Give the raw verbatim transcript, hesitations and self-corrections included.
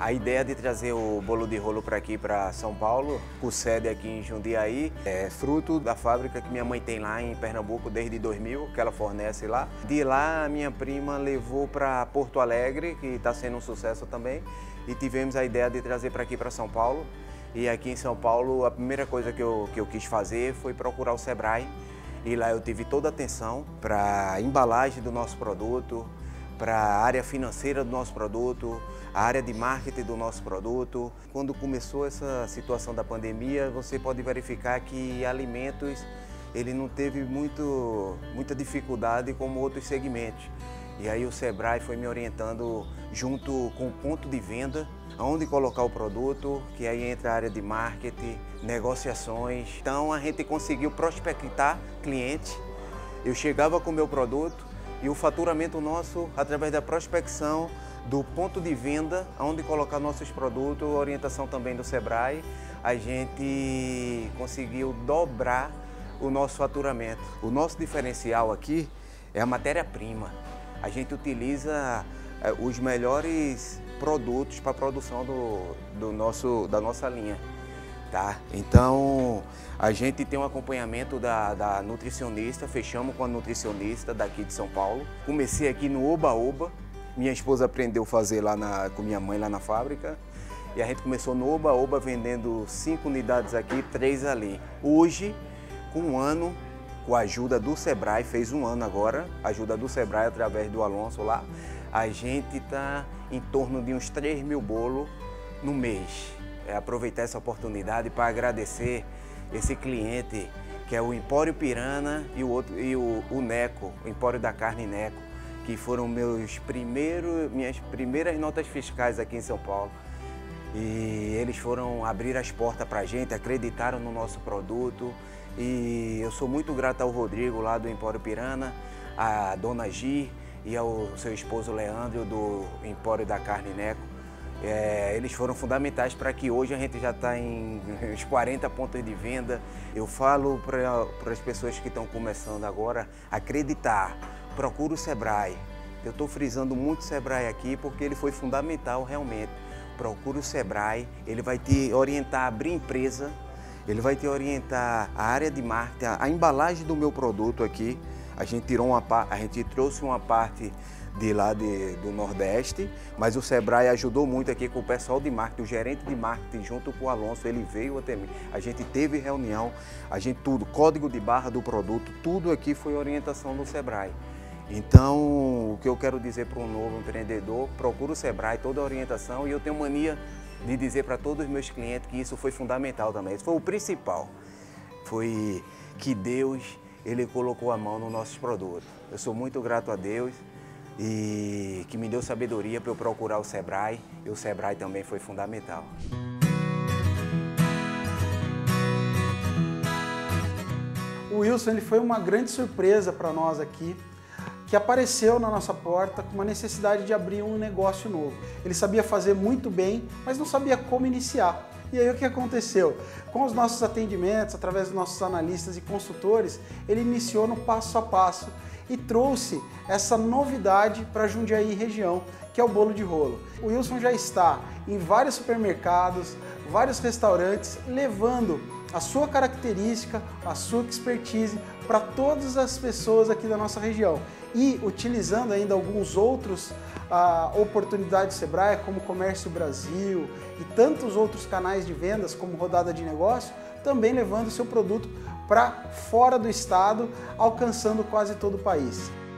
A ideia de trazer o bolo de rolo para aqui, para São Paulo, com sede aqui em Jundiaí, é fruto da fábrica que minha mãe tem lá em Pernambuco desde dois mil, que ela fornece lá. De lá, a minha prima levou para Porto Alegre, que está sendo um sucesso também, e tivemos a ideia de trazer para aqui, para São Paulo. E aqui em São Paulo, a primeira coisa que eu, que eu quis fazer foi procurar o Sebrae. E lá eu tive toda a atenção para a embalagem do nosso produto, para a área financeira do nosso produto, a área de marketing do nosso produto. Quando começou essa situação da pandemia, você pode verificar que alimentos ele não teve muito, muita dificuldade como outros segmentos. E aí o Sebrae foi me orientando junto com o ponto de venda, onde colocar o produto, que aí entra a área de marketing, negociações. Então a gente conseguiu prospectar clientes. Eu chegava com o meu produto e o faturamento nosso, através da prospecção, do ponto de venda, onde colocar nossos produtos, orientação também do Sebrae, a gente conseguiu dobrar o nosso faturamento. O nosso diferencial aqui é a matéria-prima. A gente utiliza os melhores produtos para a produção do, do nosso, da nossa linha. Tá? Então, a gente tem um acompanhamento da, da nutricionista, fechamos com a nutricionista daqui de São Paulo. Comecei aqui no Oba-Oba, minha esposa aprendeu a fazer lá na, com minha mãe lá na fábrica. E a gente começou no Oba-Oba vendendo cinco unidades aqui, três ali. Hoje, com um ano, com a ajuda do Sebrae, fez um ano agora, ajuda do Sebrae através do Alonso lá, a gente está em torno de uns três mil bolos no mês. É aproveitar essa oportunidade para agradecer esse cliente, que é o Empório Pirana e o, outro, e o, o Neco, o Empório da Carne Neco, que foram meus primeiros, minhas primeiras notas fiscais aqui em São Paulo. E eles foram abrir as portas para a gente, acreditaram no nosso produto. E eu sou muito grato ao Rodrigo lá do Empório Pirana, à Dona Gi e ao seu esposo Leandro do Empório da Carne Neco. É, eles foram fundamentais para que hoje a gente já está em uns quarenta pontos de venda. Eu falo para as pessoas que estão começando agora, acreditar, procura o Sebrae. Eu estou frisando muito o Sebrae aqui porque ele foi fundamental realmente. Procura o Sebrae, ele vai te orientar a abrir empresa, ele vai te orientar a área de marketing, a, a embalagem do meu produto aqui. A gente tirou uma a gente trouxe uma parte de lá de, do Nordeste, mas o Sebrae ajudou muito aqui com o pessoal de marketing, o gerente de marketing junto com o Alonso, ele veio até mim. A gente teve reunião, a gente tudo, código de barra do produto, tudo aqui foi orientação do Sebrae. Então, o que eu quero dizer para um novo empreendedor, procura o Sebrae, toda a orientação, e eu tenho mania de dizer para todos os meus clientes que isso foi fundamental também. Isso foi o principal, foi que Deus, Ele colocou a mão nos nossos produtos. Eu sou muito grato a Deus e que me deu sabedoria para eu procurar o Sebrae, e o Sebrae também foi fundamental. O Wilson ele foi uma grande surpresa para nós aqui, que apareceu na nossa porta com uma necessidade de abrir um negócio novo. Ele sabia fazer muito bem, mas não sabia como iniciar. E aí o que aconteceu? Com os nossos atendimentos, através dos nossos analistas e consultores, ele iniciou no passo a passo e trouxe essa novidade para Jundiaí região, que é o bolo de rolo. O Wilson já está em vários supermercados, vários restaurantes, levando a sua característica, a sua expertise para todas as pessoas aqui da nossa região. E utilizando ainda alguns outros ah, oportunidades do Sebrae, como Comércio Brasil e tantos outros canais de vendas, como Rodada de Negócio, também levando o seu produto para fora do estado, alcançando quase todo o país.